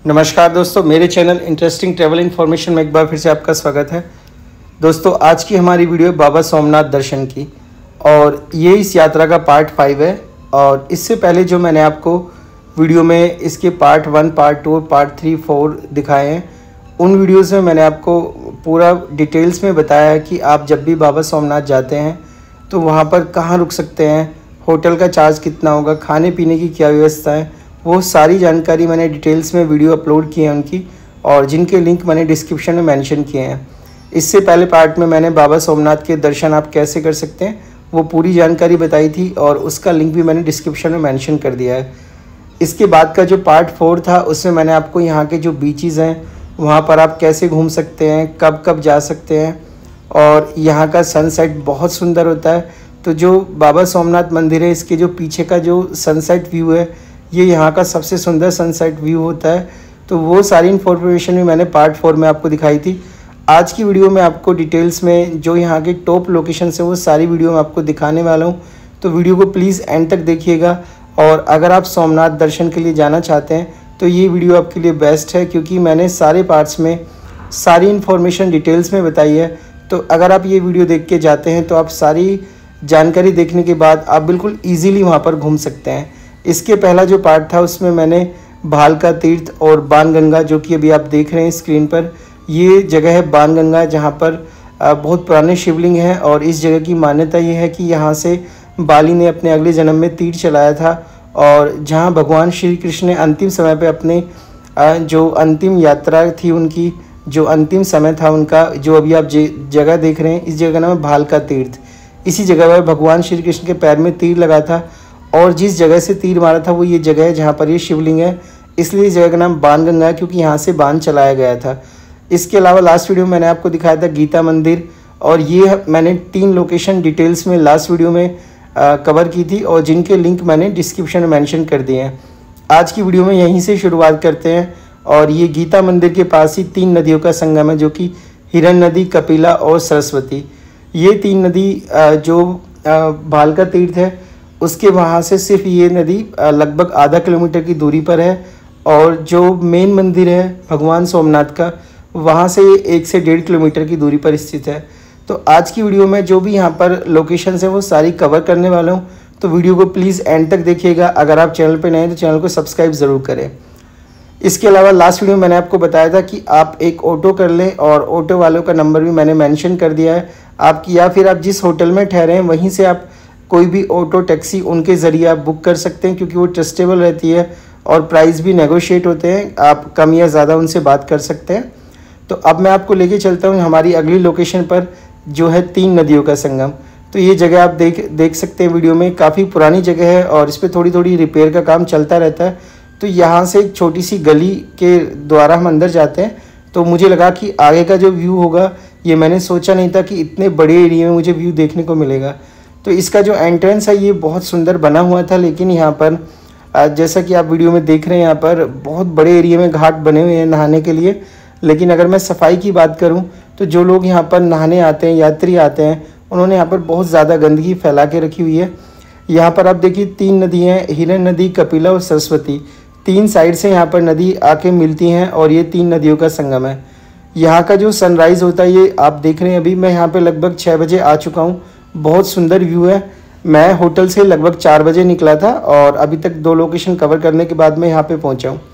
नमस्कार दोस्तों, मेरे चैनल इंटरेस्टिंग ट्रैवल इन्फॉर्मेशन में एक बार फिर से आपका स्वागत है। दोस्तों, आज की हमारी वीडियो बाबा सोमनाथ दर्शन की और ये इस यात्रा का पार्ट 5 है। और इससे पहले जो मैंने आपको वीडियो में इसके पार्ट 1, पार्ट 2, पार्ट 3, 4 दिखाए हैं, उन वीडियोज़ में मैंने आपको पूरा डिटेल्स में बताया है कि आप जब भी बाबा सोमनाथ जाते हैं तो वहाँ पर कहाँ रुक सकते हैं, होटल का चार्ज कितना होगा, खाने पीने की क्या व्यवस्था है, वो सारी जानकारी मैंने डिटेल्स में वीडियो अपलोड किए हैं उनकी, और जिनके लिंक मैंने डिस्क्रिप्शन में मेंशन किए हैं। इससे पहले पार्ट में मैंने बाबा सोमनाथ के दर्शन आप कैसे कर सकते हैं वो पूरी जानकारी बताई थी और उसका लिंक भी मैंने डिस्क्रिप्शन में मेंशन कर दिया है। इसके बाद का जो पार्ट 4 था उसमें मैंने आपको यहाँ के जो बीचेज़ हैं वहाँ पर आप कैसे घूम सकते हैं, कब कब जा सकते हैं, और यहाँ का सनसेट बहुत सुंदर होता है। तो जो बाबा सोमनाथ मंदिर है इसके जो पीछे का जो सनसेट व्यू है ये यहाँ का सबसे सुंदर सनसेट व्यू होता है। तो वो सारी इन्फॉर्मेशन भी मैंने पार्ट 4 में आपको दिखाई थी। आज की वीडियो में आपको डिटेल्स में जो यहाँ के टॉप लोकेशन है वो सारी वीडियो में आपको दिखाने वाला हूँ। तो वीडियो को प्लीज़ एंड तक देखिएगा। और अगर आप सोमनाथ दर्शन के लिए जाना चाहते हैं तो ये वीडियो आपके लिए बेस्ट है, क्योंकि मैंने सारे पार्ट्स में सारी इन्फॉर्मेशन डिटेल्स में बताई है। तो अगर आप ये वीडियो देख के जाते हैं तो आप सारी जानकारी देखने के बाद आप बिल्कुल ईजीली वहाँ पर घूम सकते हैं। इसके पहला जो पार्ट था उसमें मैंने भालका तीर्थ और बाणगंगा, जो कि अभी आप देख रहे हैं स्क्रीन पर, ये जगह है बाणगंगा जहाँ पर बहुत पुराने शिवलिंग हैं। और इस जगह की मान्यता ये है कि यहाँ से बाली ने अपने अगले जन्म में तीर चलाया था, और जहाँ भगवान श्री कृष्ण ने अंतिम समय पे अपने जो अंतिम यात्रा थी उनकी, जो अंतिम समय था उनका, जो अभी आप जगह देख रहे हैं, इस जगह का नाम है भालका तीर्थ। इसी जगह पर भगवान श्री कृष्ण के पैर में तीर लगा था, और जिस जगह से तीर मारा था वो ये जगह है जहाँ पर ये शिवलिंग है। इसलिए इस जगह का नाम बाणगंगा है, क्योंकि यहाँ से बाण चलाया गया था। इसके अलावा लास्ट वीडियो में मैंने आपको दिखाया था गीता मंदिर, और ये मैंने 3 लोकेशन डिटेल्स में लास्ट वीडियो में कवर की थी, और जिनके लिंक मैंने डिस्क्रिप्शन में मेंशन कर दिए हैं। आज की वीडियो में यहीं से शुरुआत करते हैं। और ये गीता मंदिर के पास ही 3 नदियों का संगम है, जो कि हिरन नदी, कपिला और सरस्वती। ये 3 नदी जो भालका तीर्थ है उसके वहाँ से सिर्फ ये नदी लगभग आधा किलोमीटर की दूरी पर है, और जो मेन मंदिर है भगवान सोमनाथ का वहाँ से 1 से 1.5 किलोमीटर की दूरी पर स्थित है। तो आज की वीडियो में जो भी यहाँ पर लोकेशंस हैं वो सारी कवर करने वाला हूँ। तो वीडियो को प्लीज़ एंड तक देखिएगा। अगर आप चैनल पर नए हैं तो चैनल को सब्सक्राइब ज़रूर करें। इसके अलावा लास्ट वीडियो में मैंने आपको बताया था कि आप एक ऑटो कर लें, और ऑटो वालों का नंबर भी मैंने मेंशन कर दिया है आपकी, या फिर आप जिस होटल में ठहरे हैं वहीं से आप कोई भी ऑटो टैक्सी उनके ज़रिए आप बुक कर सकते हैं, क्योंकि वो ट्रस्टेबल रहती है और प्राइस भी नेगोशिएट होते हैं। आप कम या ज़्यादा उनसे बात कर सकते हैं। तो अब मैं आपको लेके चलता हूँ हमारी अगली लोकेशन पर, जो है 3 नदियों का संगम। तो ये जगह आप देख सकते हैं वीडियो में, काफ़ी पुरानी जगह है और इस पर थोड़ी थोड़ी रिपेयर का काम चलता रहता है। तो यहाँ से एक छोटी सी गली के द्वारा हम अंदर जाते हैं। तो मुझे लगा कि आगे का जो व्यू होगा, ये मैंने सोचा नहीं था कि इतने बड़े एरिया में मुझे व्यू देखने को मिलेगा। तो इसका जो एंट्रेंस है ये बहुत सुंदर बना हुआ था, लेकिन यहाँ पर जैसा कि आप वीडियो में देख रहे हैं यहाँ पर बहुत बड़े एरिया में घाट बने हुए हैं नहाने के लिए। लेकिन अगर मैं सफाई की बात करूँ तो जो लोग यहाँ पर नहाने आते हैं, यात्री आते हैं, उन्होंने यहाँ पर बहुत ज़्यादा गंदगी फैला के रखी हुई है। यहाँ पर आप देखिए 3 नदी हैं, हिरन नदी, कपिला और सरस्वती। 3 साइड से यहाँ पर नदी आके मिलती हैं और ये 3 नदियों का संगम है। यहाँ का जो सनराइज़ होता है ये आप देख रहे हैं। अभी मैं यहाँ पर लगभग 6 बजे आ चुका हूँ। बहुत सुंदर व्यू है। मैं होटल से लगभग 4 बजे निकला था और अभी तक 2 लोकेशन कवर करने के बाद मैं यहाँ पे पहुँचा हूँ।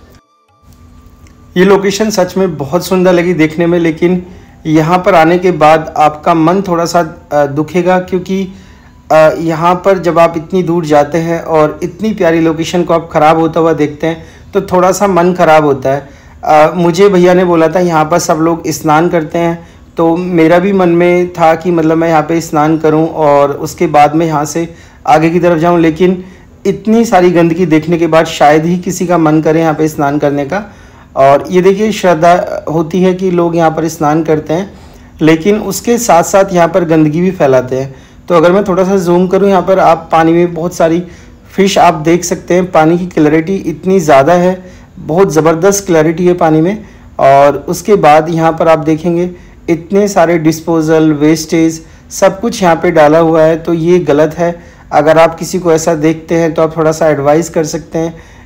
ये लोकेशन सच में बहुत सुंदर लगी देखने में, लेकिन यहाँ पर आने के बाद आपका मन थोड़ा सा दुखेगा, क्योंकि यहाँ पर जब आप इतनी दूर जाते हैं और इतनी प्यारी लोकेशन को आप ख़राब होता हुआ देखते हैं तो थोड़ा सा मन ख़राब होता है। मुझे भैया ने बोला था यहाँ पर सब लोग स्नान करते हैं, तो मेरा भी मन में था कि मतलब मैं यहाँ पे स्नान करूँ और उसके बाद मैं यहाँ से आगे की तरफ जाऊँ, लेकिन इतनी सारी गंदगी देखने के बाद शायद ही किसी का मन करे यहाँ पे स्नान करने का। और ये देखिए, श्रद्धा होती है कि लोग यहाँ पर स्नान करते हैं, लेकिन उसके साथ साथ यहाँ पर गंदगी भी फैलाते हैं। तो अगर मैं थोड़ा सा जूम करूँ, यहाँ पर आप पानी में बहुत सारी फ़िश आप देख सकते हैं। पानी की क्लैरिटी इतनी ज़्यादा है, बहुत ज़बरदस्त क्लैरिटी है पानी में। और उसके बाद यहाँ पर आप देखेंगे इतने सारे डिस्पोजल, वेस्टेज, सब कुछ यहाँ पे डाला हुआ है। तो ये गलत है। अगर आप किसी को ऐसा देखते हैं तो आप थोड़ा सा एडवाइस कर सकते हैं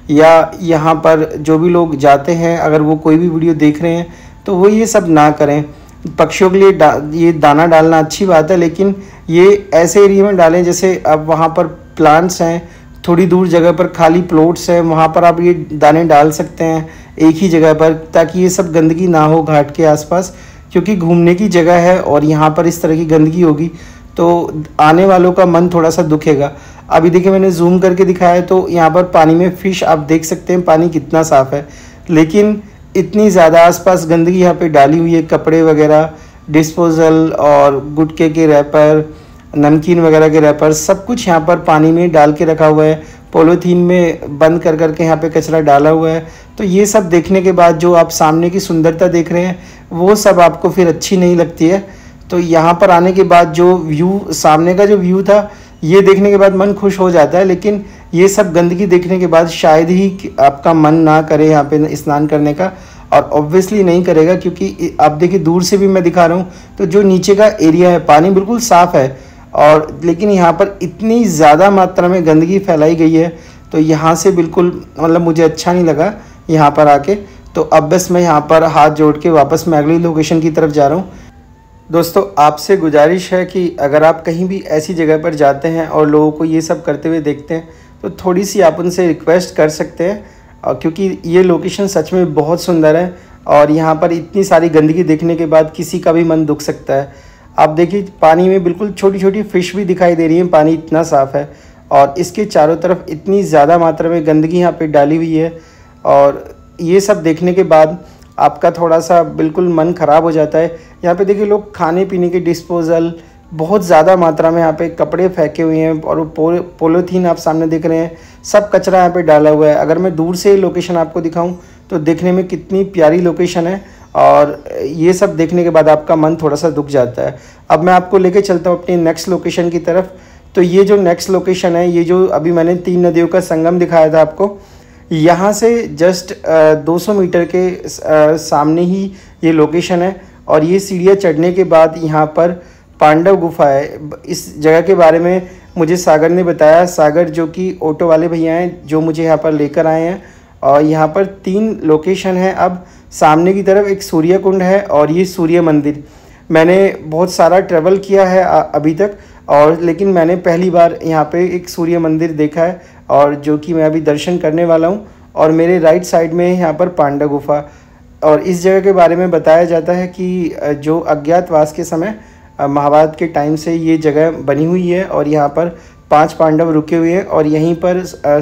या यहाँ पर जो भी लोग जाते हैं, अगर वो कोई भी वीडियो देख रहे हैं तो वो ये सब ना करें। पक्षियों के लिए ये दाना डालना अच्छी बात है, लेकिन ये ऐसे एरिया में डालें जैसे अब वहाँ पर प्लांट्स हैं, थोड़ी दूर जगह पर खाली प्लॉट्स हैं, वहाँ पर आप ये दाने डाल सकते हैं एक ही जगह पर, ताकि ये सब गंदगी ना हो घाट के आसपास, क्योंकि घूमने की जगह है और यहाँ पर इस तरह की गंदगी होगी तो आने वालों का मन थोड़ा सा दुखेगा। अभी देखिए मैंने जूम करके दिखाया है तो यहाँ पर पानी में फ़िश आप देख सकते हैं, पानी कितना साफ़ है, लेकिन इतनी ज़्यादा आसपास गंदगी यहाँ पे डाली हुई है। कपड़े वगैरह, डिस्पोजल और गुटखे के रैपर, नमकीन वगैरह के रैपर, सब कुछ यहाँ पर पानी में डाल के रखा हुआ है। पॉलीथीन में बंद कर करके यहाँ पे कचरा डाला हुआ है। तो ये सब देखने के बाद जो आप सामने की सुंदरता देख रहे हैं वो सब आपको फिर अच्छी नहीं लगती है। तो यहाँ पर आने के बाद जो व्यू, सामने का जो व्यू था, ये देखने के बाद मन खुश हो जाता है, लेकिन ये सब गंदगी देखने के बाद शायद ही आपका मन ना करे यहाँ पे स्नान करने का, और ऑब्वियसली नहीं करेगा, क्योंकि आप देखिए दूर से भी मैं दिखा रहा हूँ तो जो नीचे का एरिया है पानी बिल्कुल साफ़ है, और लेकिन यहाँ पर इतनी ज़्यादा मात्रा में गंदगी फैलाई गई है तो यहाँ से बिल्कुल मतलब मुझे अच्छा नहीं लगा यहाँ पर आके। तो अब बस मैं यहाँ पर हाथ जोड़ के वापस मैं अगली लोकेशन की तरफ जा रहा हूँ। दोस्तों आपसे गुजारिश है कि अगर आप कहीं भी ऐसी जगह पर जाते हैं और लोगों को ये सब करते हुए देखते हैं तो थोड़ी सी आप उनसे रिक्वेस्ट कर सकते हैं, क्योंकि ये लोकेशन सच में बहुत सुंदर है और यहाँ पर इतनी सारी गंदगी देखने के बाद किसी का भी मन दुख सकता है। आप देखिए पानी में बिल्कुल छोटी छोटी फ़िश भी दिखाई दे रही हैं, पानी इतना साफ़ है और इसके चारों तरफ इतनी ज़्यादा मात्रा में गंदगी यहाँ पे डाली हुई है, और ये सब देखने के बाद आपका थोड़ा सा बिल्कुल मन ख़राब हो जाता है। यहाँ पे देखिए लोग खाने पीने के डिस्पोज़ल बहुत ज़्यादा मात्रा में यहाँ पे कपड़े फेंके हुए हैं, और पॉलीथीन आप सामने देख रहे हैं, सब कचरा यहाँ पे डाला हुआ है। अगर मैं दूर से लोकेशन आपको दिखाऊं तो देखने में कितनी प्यारी लोकेशन है, और ये सब देखने के बाद आपका मन थोड़ा सा दुख जाता है। अब मैं आपको लेके चलता हूँ अपनी नेक्स्ट लोकेशन की तरफ। तो ये जो नेक्स्ट लोकेशन है, ये जो अभी मैंने 3 नदियों का संगम दिखाया था आपको, यहाँ से जस्ट 200 मीटर के सामने ही ये लोकेशन है, और ये सीढ़ियाँ चढ़ने के बाद यहाँ पर पांडव गुफा है। इस जगह के बारे में मुझे सागर ने बताया, सागर जो कि ऑटो वाले भैया हैं जो मुझे यहाँ पर लेकर आए हैं। और यहाँ पर 3 लोकेशन है। अब सामने की तरफ एक सूर्य कुंड है और ये सूर्य मंदिर। मैंने बहुत सारा ट्रैवल किया है अभी तक, और लेकिन मैंने पहली बार यहाँ पे एक सूर्य मंदिर देखा है, और जो कि मैं अभी दर्शन करने वाला हूँ। और मेरे राइट साइड में है यहाँ पर पांडव गुफा। और इस जगह के बारे में बताया जाता है कि जो अज्ञातवास के समय महाभारत के टाइम से ये जगह बनी हुई है, और यहाँ पर 5 पांडव रुके हुए हैं। और यहीं पर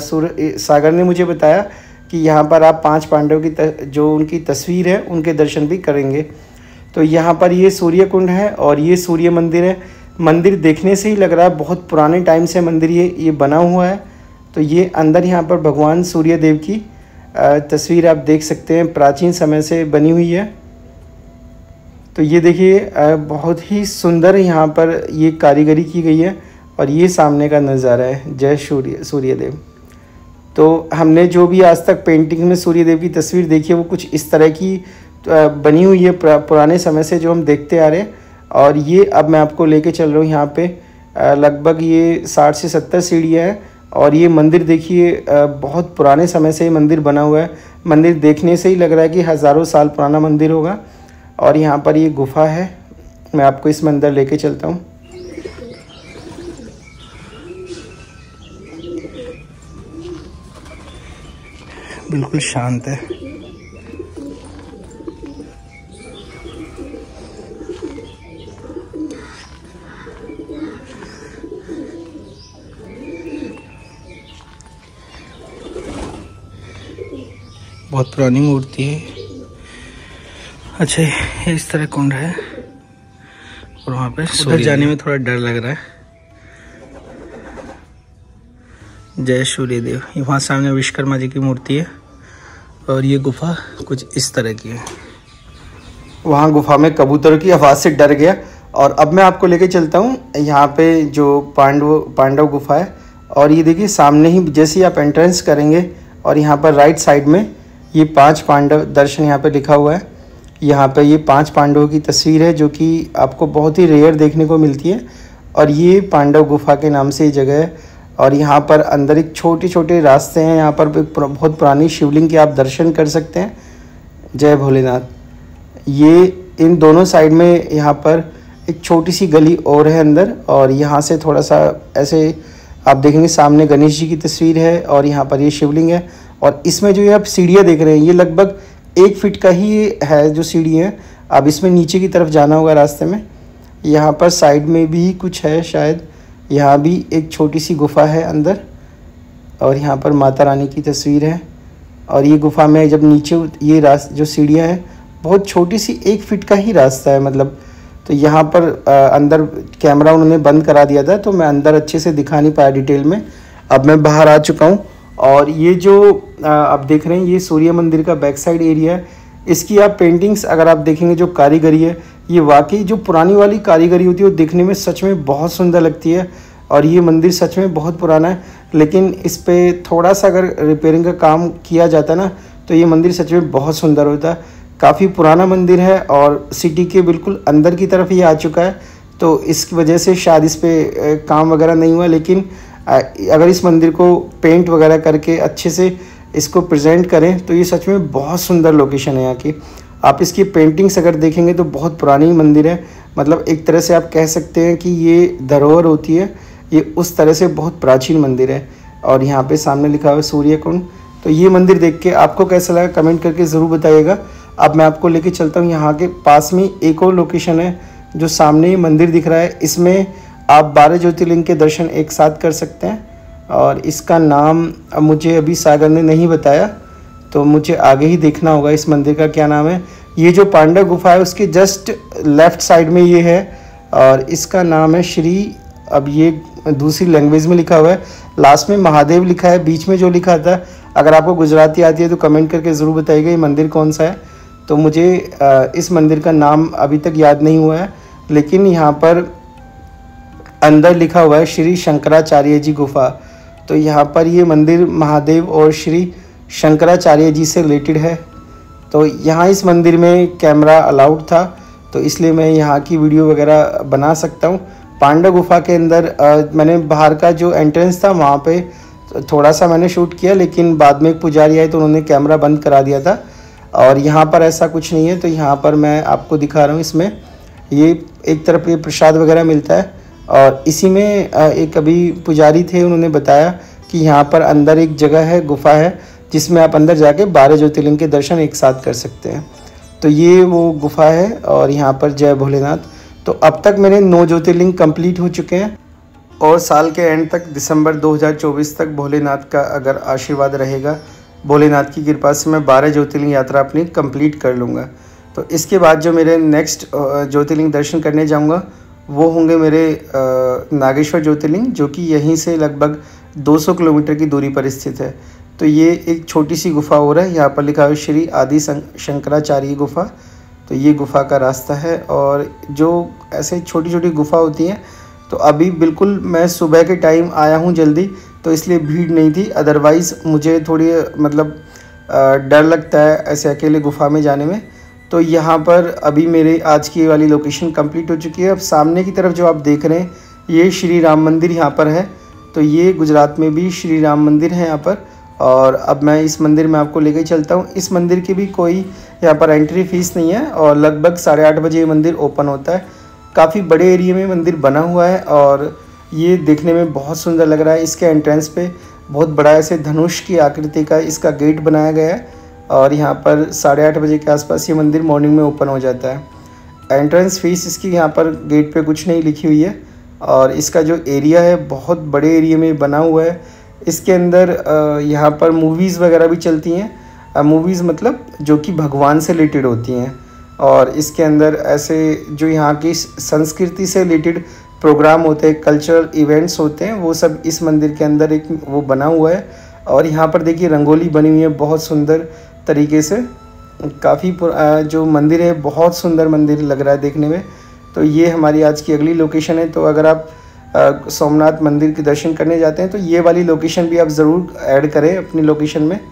सागर ने मुझे बताया कि यहाँ पर आप 5 पांडव की जो उनकी तस्वीर है उनके दर्शन भी करेंगे। तो यहाँ पर ये सूर्य कुंड है और ये सूर्य मंदिर है। मंदिर देखने से ही लग रहा है बहुत पुराने टाइम से मंदिर ये बना हुआ है। तो ये अंदर यहाँ पर भगवान सूर्य देव की तस्वीर आप देख सकते हैं, प्राचीन समय से बनी हुई है। तो ये देखिए बहुत ही सुंदर यहाँ पर ये कारीगरी की गई है, और ये सामने का नज़ारा है। जय सूर्य देव। तो हमने जो भी आज तक पेंटिंग में सूर्य देव की तस्वीर देखी है वो कुछ इस तरह की बनी हुई है पुराने समय से जो हम देखते आ रहे हैं। और ये अब मैं आपको लेके चल रहा हूँ यहाँ पे लगभग ये 60 से 70 सीढ़ियाँ हैं। और ये मंदिर देखिए बहुत पुराने समय से ये मंदिर बना हुआ है। मंदिर देखने से ही लग रहा है कि हज़ारों साल पुराना मंदिर होगा। और यहाँ पर ये गुफा है, मैं आपको इस मंदिर लेके चलता हूँ। बिल्कुल शांत है। बहुत पुरानी मूर्ति है। अच्छा ये इस तरह कुंड है, और वहाँ पे उधर जाने में थोड़ा डर लग रहा है। जय सूर्य देव। वहाँ सामने विश्वकर्मा जी की मूर्ति है, और ये गुफा कुछ इस तरह की है। वहाँ गुफा में कबूतर की आवाज़ से डर गया। और अब मैं आपको लेके चलता हूँ यहाँ पे जो पांडव गुफा है। और ये देखिए सामने ही जैसे ही आप एंट्रेंस करेंगे, और यहाँ पर राइट साइड में ये 5 पांडव दर्शन यहाँ पे लिखा हुआ है। यहाँ पे ये 5 पांडवों की तस्वीर है जो कि आपको बहुत ही रेयर देखने को मिलती है। और ये पांडव गुफा के नाम से ये जगह है। और यहाँ पर अंदर एक छोटे छोटे रास्ते हैं। यहाँ पर बहुत पुरानी शिवलिंग के आप दर्शन कर सकते हैं। जय भोलेनाथ। ये इन दोनों साइड में यहाँ पर एक छोटी सी गली और है अंदर, और यहाँ से थोड़ा सा ऐसे आप देखेंगे सामने गणेश जी की तस्वीर है और यहाँ पर ये शिवलिंग है। और इसमें जो ये आप सीढ़ियाँ देख रहे हैं, ये लगभग 1 फीट का ही है जो सीढ़ी है। अब इसमें नीचे की तरफ जाना होगा रास्ते में। यहाँ पर साइड में भी कुछ है शायद, यहाँ भी एक छोटी सी गुफा है अंदर, और यहाँ पर माता रानी की तस्वीर है। और ये गुफा में जब नीचे ये जो सीढ़ियाँ हैं, बहुत छोटी सी 1 फीट का ही रास्ता है मतलब। तो यहाँ पर अंदर कैमरा उन्होंने बंद करा दिया था, तो मैं अंदर अच्छे से दिखा नहीं पाया डिटेल में। अब मैं बाहर आ चुका हूँ, और ये जो आप देख रहे हैं ये सूर्य मंदिर का बैक साइड एरिया है। इसकी आप पेंटिंग्स अगर आप देखेंगे, जो कारीगरी है, ये वाकई जो पुरानी वाली कारीगरी होती है वो देखने में सच में बहुत सुंदर लगती है। और ये मंदिर सच में बहुत पुराना है, लेकिन इस पर थोड़ा सा अगर रिपेयरिंग का काम किया जाता ना, तो ये मंदिर सच में बहुत सुंदर होता है। काफ़ी पुराना मंदिर है और सिटी के बिल्कुल अंदर की तरफ ये आ चुका है, तो इसकी वजह से शायद इस पर काम वगैरह नहीं हुआ। लेकिन अगर इस मंदिर को पेंट वगैरह करके अच्छे से इसको प्रेजेंट करें तो ये सच में बहुत सुंदर लोकेशन है यहाँ की। आप इसकी पेंटिंग्स अगर देखेंगे तो बहुत पुरानी मंदिर है, मतलब एक तरह से आप कह सकते हैं कि ये धरोहर होती है, ये उस तरह से बहुत प्राचीन मंदिर है। और यहाँ पे सामने लिखा हुआ है सूर्य कुंड। तो ये मंदिर देख के आपको कैसा लगा कमेंट करके ज़रूर बताइएगा। अब मैं आपको लेके चलता हूँ, यहाँ के पास में एक और लोकेशन है जो सामने ये मंदिर दिख रहा है। इसमें आप 12 ज्योतिर्लिंग के दर्शन एक साथ कर सकते हैं, और इसका नाम मुझे अभी सागर ने नहीं बताया, तो मुझे आगे ही देखना होगा इस मंदिर का क्या नाम है। ये जो पांडव गुफा है उसके जस्ट लेफ़्ट साइड में ये है, और इसका नाम है श्री, अब ये दूसरी लैंग्वेज में लिखा हुआ है, लास्ट में महादेव लिखा है, बीच में जो लिखा था। अगर आपको गुजराती आती है तो कमेंट करके ज़रूर बताइएगा ये मंदिर कौन सा है। तो मुझे इस मंदिर का नाम अभी तक याद नहीं हुआ है, लेकिन यहाँ पर अंदर लिखा हुआ है श्री शंकराचार्य जी गुफा। तो यहाँ पर ये मंदिर महादेव और श्री शंकराचार्य जी से रिलेटेड है। तो यहाँ इस मंदिर में कैमरा अलाउड था, तो इसलिए मैं यहाँ की वीडियो वगैरह बना सकता हूँ। पांडव गुफा के अंदर मैंने बाहर का जो एंट्रेंस था वहाँ पे थोड़ा सा मैंने शूट किया, लेकिन बाद में एक पुजारी आए तो उन्होंने कैमरा बंद करा दिया था। और यहाँ पर ऐसा कुछ नहीं है, तो यहाँ पर मैं आपको दिखा रहा हूँ। इसमें ये एक तरफ ये प्रसाद वगैरह मिलता है, और इसी में एक अभी पुजारी थे, उन्होंने बताया कि यहाँ पर अंदर एक जगह है, गुफा है, जिसमें आप अंदर जाके 12 ज्योतिर्लिंग के दर्शन एक साथ कर सकते हैं। तो ये वो गुफा है, और यहाँ पर जय भोलेनाथ। तो अब तक मेरे 9 ज्योतिर्लिंग कंप्लीट हो चुके हैं, और साल के एंड तक दिसंबर 2024 तक भोलेनाथ का अगर आशीर्वाद रहेगा, भोलेनाथ की कृपा से मैं 12 ज्योतिर्लिंग यात्रा अपनी कंप्लीट कर लूँगा। तो इसके बाद जो मेरे नेक्स्ट ज्योतिर्लिंग दर्शन करने जाऊँगा वो होंगे मेरे नागेश्वर ज्योतिर्लिंग, जो कि यहीं से लगभग 200 किलोमीटर की दूरी पर स्थित है। तो ये एक छोटी सी गुफा हो रहा है, यहाँ पर लिखा है श्री आदि शंकराचार्य गुफा। तो ये गुफा का रास्ता है, और जो ऐसे छोटी छोटी गुफा होती हैं, तो अभी बिल्कुल मैं सुबह के टाइम आया हूँ जल्दी, तो इसलिए भीड़ नहीं थी। अदरवाइज़ मुझे थोड़ी मतलब डर लगता है ऐसे अकेले गुफा में जाने में। तो यहाँ पर अभी मेरे आज की वाली लोकेशन कंप्लीट हो चुकी है। अब सामने की तरफ जो आप देख रहे हैं ये श्री राम मंदिर यहाँ पर है। तो ये गुजरात में भी श्री राम मंदिर है यहाँ पर, और अब मैं इस मंदिर में आपको लेके चलता हूँ। इस मंदिर की भी कोई यहाँ पर एंट्री फीस नहीं है, और लगभग 8:30 बजे ये मंदिर ओपन होता है। काफ़ी बड़े एरिया में मंदिर बना हुआ है, और ये देखने में बहुत सुंदर लग रहा है। इसके एंट्रेंस पे बहुत बड़ा ऐसे धनुष की आकृति का इसका गेट बनाया गया है, और यहाँ पर 8:30 बजे के आसपास ये मंदिर मॉर्निंग में ओपन हो जाता है। एंट्रेंस फीस इसकी यहाँ पर गेट पे कुछ नहीं लिखी हुई है, और इसका जो एरिया है बहुत बड़े एरिया में बना हुआ है। इसके अंदर यहाँ पर मूवीज़ वगैरह भी चलती हैं। मूवीज़ मतलब जो कि भगवान से रिलेटेड होती हैं, और इसके अंदर ऐसे जो यहाँ की संस्कृति से रिलेटेड प्रोग्राम होते हैं, कल्चरल इवेंट्स होते हैं, वो सब इस मंदिर के अंदर एक वो बना हुआ है। और यहाँ पर देखिए रंगोली बनी हुई है बहुत सुंदर तरीके से। काफ़ी जो मंदिर है बहुत सुंदर मंदिर लग रहा है देखने में। तो ये हमारी आज की अगली लोकेशन है। तो अगर आप सोमनाथ मंदिर के दर्शन करने जाते हैं तो ये वाली लोकेशन भी आप ज़रूर ऐड करें अपनी लोकेशन में।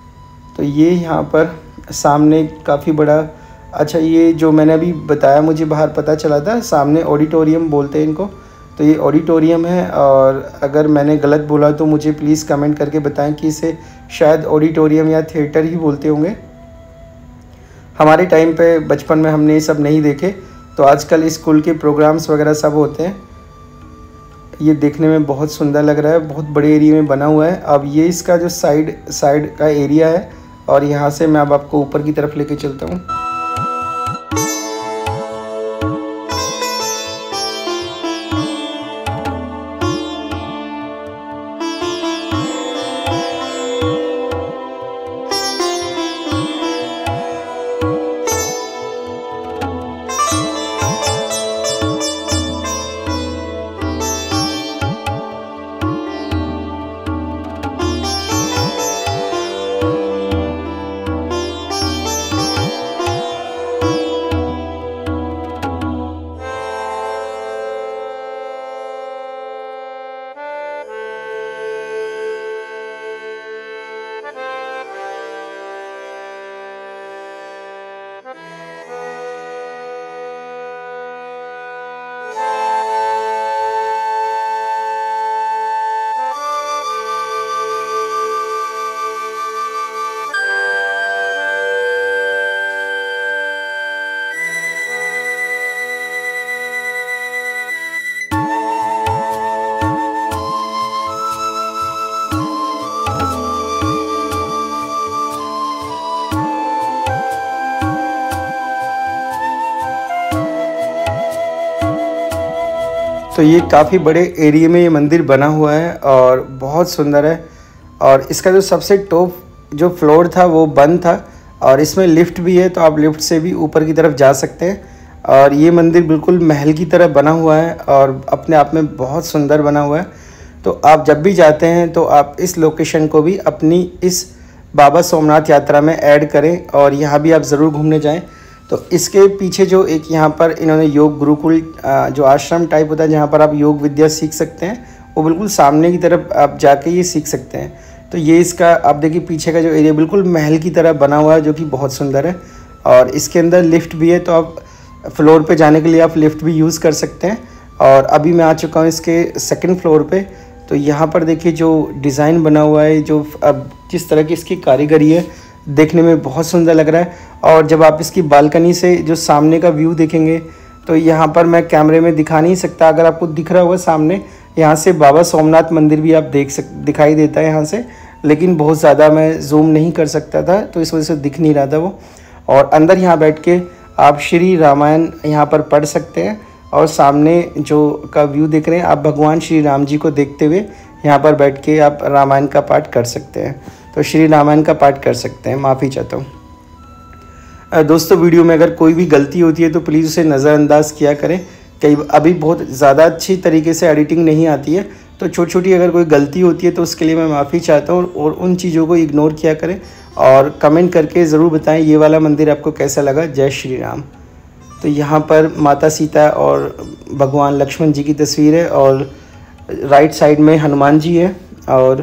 तो ये यहाँ पर सामने काफ़ी बड़ा, अच्छा ये जो मैंने अभी बताया मुझे बाहर पता चला था, सामने ऑडिटोरियम बोलते हैं इनको। तो ये ऑडिटोरियम है, और अगर मैंने गलत बोला तो मुझे प्लीज़ कमेंट करके बताएं कि इसे शायद ऑडिटोरियम या थिएटर ही बोलते होंगे। हमारे टाइम पे बचपन में हमने ये सब नहीं देखे, तो आजकल स्कूल के प्रोग्राम्स वगैरह सब होते हैं। ये देखने में बहुत सुंदर लग रहा है, बहुत बड़े एरिया में बना हुआ है। अब ये इसका जो साइड का एरिया है, और यहाँ से मैं अब आपको ऊपर की तरफ लेके चलता हूँ। तो ये काफ़ी बड़े एरिया में ये मंदिर बना हुआ है और बहुत सुंदर है। और इसका जो सबसे टॉप जो फ्लोर था वो बंद था, और इसमें लिफ्ट भी है, तो आप लिफ्ट से भी ऊपर की तरफ जा सकते हैं। और ये मंदिर बिल्कुल महल की तरह बना हुआ है और अपने आप में बहुत सुंदर बना हुआ है। तो आप जब भी जाते हैं तो आप इस लोकेशन को भी अपनी इस बाबा सोमनाथ यात्रा में ऐड करें, और यहाँ भी आप ज़रूर घूमने जाएं। तो इसके पीछे जो एक यहाँ पर इन्होंने योग गुरुकुल जो आश्रम टाइप होता है जहाँ पर आप योग विद्या सीख सकते हैं, वो बिल्कुल सामने की तरफ आप जाके ये सीख सकते हैं। तो ये इसका आप देखिए पीछे का जो एरिया बिल्कुल महल की तरह बना हुआ है, जो कि बहुत सुंदर है। और इसके अंदर लिफ्ट भी है, तो आप फ्लोर पे जाने के लिए आप लिफ्ट भी यूज़ कर सकते हैं। और अभी मैं आ चुका हूँ इसके सेकंड फ्लोर पे। तो यहाँ पर देखिए जो डिज़ाइन बना हुआ है, जो अब जिस तरह की इसकी कारीगरी है, देखने में बहुत सुंदर लग रहा है। और जब आप इसकी बालकनी से जो सामने का व्यू देखेंगे, तो यहाँ पर मैं कैमरे में दिखा नहीं सकता, अगर आपको दिख रहा होगा सामने, यहाँ से बाबा सोमनाथ मंदिर भी आप दिखाई देता है यहाँ से, लेकिन बहुत ज़्यादा मैं जूम नहीं कर सकता था, तो इस वजह से दिख नहीं रहा था वो। और अंदर यहाँ बैठ के आप श्री रामायण यहाँ पर पढ़ सकते हैं, और सामने जो का व्यू देख रहे हैं आप भगवान श्री राम जी को देखते हुए यहाँ पर बैठ के आप रामायण का पाठ कर सकते हैं। तो श्री रामायण का पाठ कर सकते हैं। माफ़ी चाहता हूँ दोस्तों, वीडियो में अगर कोई भी गलती होती है तो प्लीज़ उसे नज़रअंदाज किया करें। कई अभी बहुत ज़्यादा अच्छी तरीके से एडिटिंग नहीं आती है, तो छोटी छोटी अगर कोई गलती होती है तो उसके लिए मैं माफ़ी चाहता हूँ, और उन चीज़ों को इग्नोर किया करें। और कमेंट करके ज़रूर बताएं ये वाला मंदिर आपको कैसा लगा। जय श्री राम। तो यहाँ पर माता सीता और भगवान लक्ष्मण जी की तस्वीर है, और राइट साइड में हनुमान जी है, और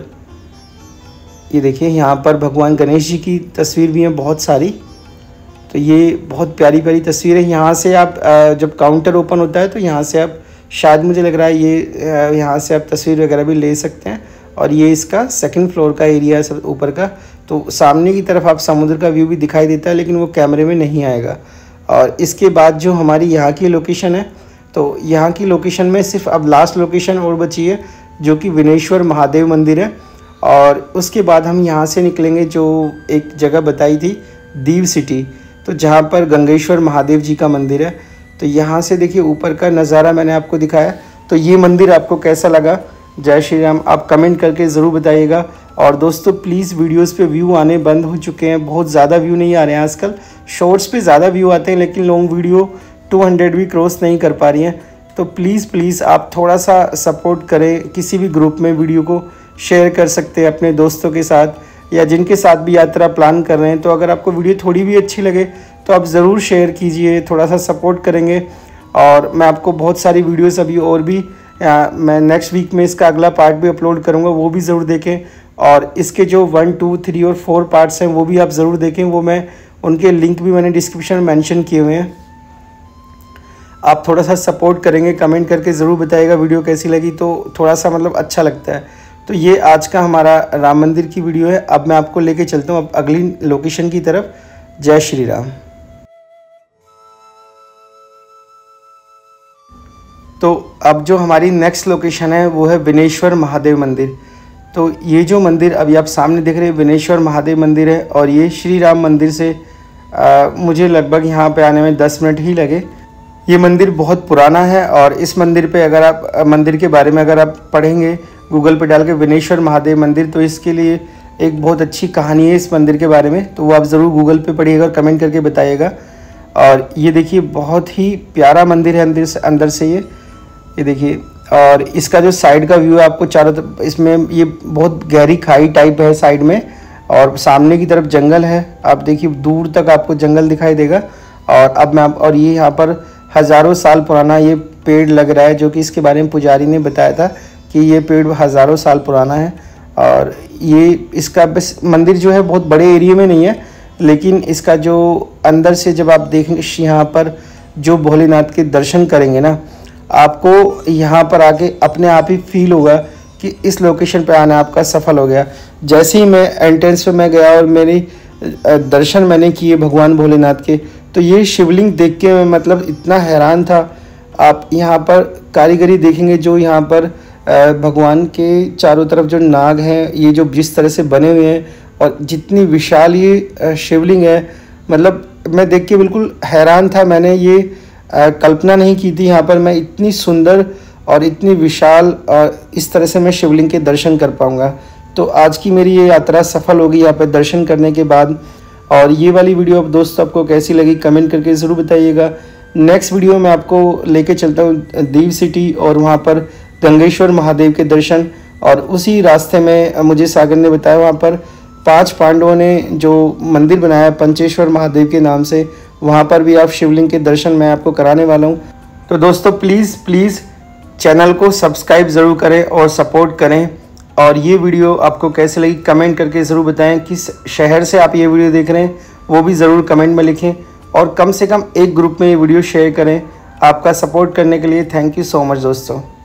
ये देखिए यहाँ पर भगवान गणेश जी की तस्वीर भी है बहुत सारी। तो ये बहुत प्यारी प्यारी तस्वीर है। यहाँ से आप जब काउंटर ओपन होता है तो यहाँ से आप, शायद मुझे लग रहा है ये यहाँ से आप तस्वीर वगैरह भी ले सकते हैं। और ये इसका सेकंड फ्लोर का एरिया है सब ऊपर का। तो सामने की तरफ आप समुद्र का व्यू भी दिखाई देता है, लेकिन वो कैमरे में नहीं आएगा। और इसके बाद जो हमारी यहाँ की लोकेशन है, तो यहाँ की लोकेशन में सिर्फ अब लास्ट लोकेशन और बची है, जो कि विनेश्वर महादेव मंदिर है। और उसके बाद हम यहाँ से निकलेंगे, जो एक जगह बताई थी दीव सिटी, तो जहाँ पर गंगेश्वर महादेव जी का मंदिर है। तो यहाँ से देखिए ऊपर का नज़ारा मैंने आपको दिखाया। तो ये मंदिर आपको कैसा लगा? जय श्री राम। आप कमेंट करके ज़रूर बताइएगा। और दोस्तों प्लीज़ वीडियोस पे व्यू आने बंद हो चुके हैं, बहुत ज़्यादा व्यू नहीं आ रहे हैं आजकल। शॉर्ट्स पे ज़्यादा व्यू आते हैं, लेकिन लॉन्ग वीडियो 200 भी क्रॉस नहीं कर पा रही हैं। तो प्लीज़ आप थोड़ा सा सपोर्ट करें। किसी भी ग्रुप में वीडियो को शेयर कर सकते हैं अपने दोस्तों के साथ, या जिनके साथ भी यात्रा प्लान कर रहे हैं। तो अगर आपको वीडियो थोड़ी भी अच्छी लगे तो आप ज़रूर शेयर कीजिए, थोड़ा सा सपोर्ट करेंगे। और मैं आपको बहुत सारी वीडियोस अभी और भी मैं नेक्स्ट वीक में इसका अगला पार्ट भी अपलोड करूँगा, वो भी ज़रूर देखें। और इसके जो 1, 2, 3 और 4 पार्ट्स हैं वो भी आप ज़रूर देखें, वो मैं उनके लिंक भी मैंने डिस्क्रिप्शन में मेंशन किए हुए हैं। आप थोड़ा सा सपोर्ट करेंगे, कमेंट करके ज़रूर बताइएगा वीडियो कैसी लगी, तो थोड़ा सा मतलब अच्छा लगता है। तो ये आज का हमारा राम मंदिर की वीडियो है। अब मैं आपको लेके चलता हूँ अब अगली लोकेशन की तरफ। जय श्री राम। तो अब जो हमारी नेक्स्ट लोकेशन है वो है विनेश्वर महादेव मंदिर। तो ये जो मंदिर अभी आप सामने देख रहे हैं विनेश्वर महादेव मंदिर है, और ये श्री राम मंदिर से मुझे लगभग यहाँ पे आने में 10 मिनट ही लगे। ये मंदिर बहुत पुराना है, और इस मंदिर पे अगर आप मंदिर के बारे में अगर आप पढ़ेंगे गूगल पे डाल के विनेश्वर महादेव मंदिर, तो इसके लिए एक बहुत अच्छी कहानी है इस मंदिर के बारे में। तो वो आप ज़रूर गूगल पे पढ़िएगा और कमेंट करके बताइएगा। और ये देखिए बहुत ही प्यारा मंदिर है अंदर से ये देखिए। और इसका जो साइड का व्यू है आपको चारों तरफ, इसमें ये बहुत गहरी खाई टाइप है साइड में, और सामने की तरफ जंगल है। आप देखिए दूर तक आपको जंगल दिखाई देगा। और ये यहाँ पर हज़ारों साल पुराना ये पेड़ लग रहा है, जो कि इसके बारे में पुजारी ने बताया था कि ये पेड़ हज़ारों साल पुराना है। और ये इसका बस मंदिर जो है बहुत बड़े एरिया में नहीं है, लेकिन इसका जो अंदर से जब आप देखेंगे यहाँ पर जो भोलेनाथ के दर्शन करेंगे ना, आपको यहाँ पर आके अपने आप ही फील होगा कि इस लोकेशन पे आना आपका सफल हो गया। जैसे ही मैं एंट्रेंस पे मैं गया और मेरी दर्शन मैंने किए भगवान भोलेनाथ के, तो ये शिवलिंग देख के मैं मतलब इतना हैरान था। आप यहाँ पर कारीगरी देखेंगे जो यहाँ पर भगवान के चारों तरफ जो नाग हैं, ये जो जिस तरह से बने हुए हैं, और जितनी विशाल ये शिवलिंग है, मतलब मैं देख के बिल्कुल हैरान था। मैंने ये कल्पना नहीं की थी यहाँ पर मैं इतनी सुंदर और इतनी विशाल इस तरह से मैं शिवलिंग के दर्शन कर पाऊँगा। तो आज की मेरी ये यात्रा सफल होगी यहाँ पर दर्शन करने के बाद। और ये वाली वीडियो अब दोस्तों आपको कैसी लगी कमेंट करके ज़रूर बताइएगा। नेक्स्ट वीडियो में आपको लेके चलता हूँ दीव सिटी, और वहाँ पर गंगेश्वर महादेव के दर्शन। और उसी रास्ते में मुझे सागर ने बताया वहाँ पर 5 पांडवों ने जो मंदिर बनाया पंचेश्वर महादेव के नाम से, वहाँ पर भी आप शिवलिंग के दर्शन मैं आपको कराने वाला हूँ। तो दोस्तों प्लीज़ चैनल को सब्सक्राइब ज़रूर करें और सपोर्ट करें। और ये वीडियो आपको कैसे लगी कमेंट करके ज़रूर बताएं। किस शहर से आप ये वीडियो देख रहे हैं वो भी ज़रूर कमेंट में लिखें, और कम से कम एक ग्रुप में ये वीडियो शेयर करें। आपका सपोर्ट करने के लिए थैंक यू सो मच दोस्तों।